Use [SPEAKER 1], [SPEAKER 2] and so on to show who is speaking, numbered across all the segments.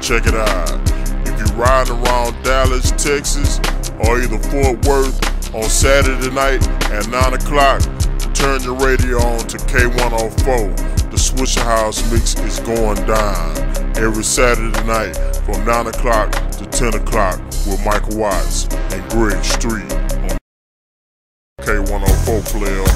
[SPEAKER 1] Check it out. If you're riding around Dallas, Texas, or either Fort Worth on Saturday night at 9 o'clock, turn your radio on to K104. The Swisha House mix is going down every Saturday night from 9 o'clock to 10 o'clock with Michael Watts and Greg Street on K104 player.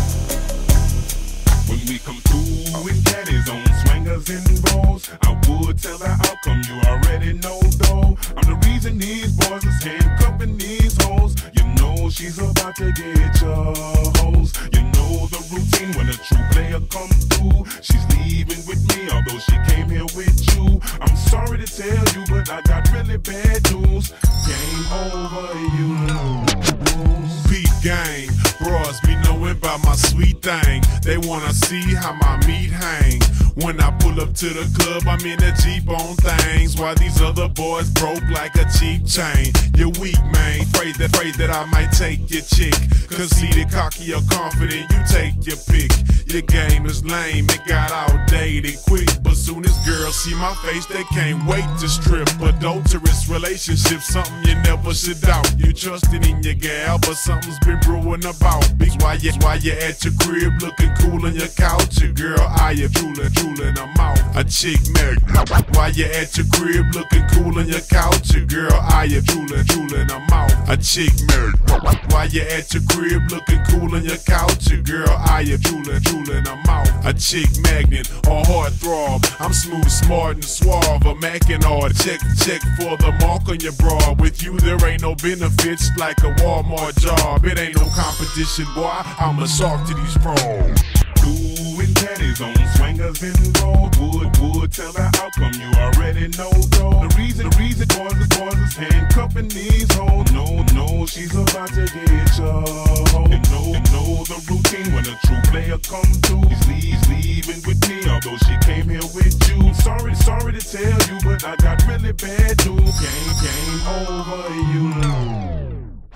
[SPEAKER 2] When we come through with caddies on swingers and rolls, I would tell the outcome you already know though. I'm the reason these boys is handcuffing these hoes. You know she's about to get your hoes. You know the routine when a true player come through. She's leaving with me although she came here with you. I'm sorry to tell you but I got really bad news. Game over, you lose.
[SPEAKER 3] Beat gang, bros be knowing about my sweet thing. They wanna see how my meat hang. When I pull up to the club, I'm in a Jeep on things, while these other boys broke like a cheap chain. You're weak, man, afraid that I might take your chick. Conceited, cocky, or confident, you take your pick. Your game is lame, it got outdated quick. But soon as girls see my face, they can't wait to strip. Adulterous relationships, something you never should doubt. You trusted in your gal, but something's been brewing about. Why you at your crib looking cool on your couch? Your girl eye you drooling her mouth. A chick magnet. Why you at your crib looking cool on your couch? Your girl eye you drooling her mouth. A chick magnet. Why you at your crib looking cool on your couch? Your girl eye you drooling her mouth. A chick magnet or heartthrob. I'm smooth, smart, and suave. A mackin' hard. Check for the mark on your bra. With you there ain't no benefits like a Walmart job. It ain't no competition, boy. I'm a shark to these pros.
[SPEAKER 2] Doing caddies on swingers and roll. Would tell the outcome you already know though. The reason boys is handcuffing these hoes. No, she's about to get your hoe. You know the routine when a true player come through. He's leaving with me although she came here with you. Sorry to tell you but I got really bad news. Game over, you lose.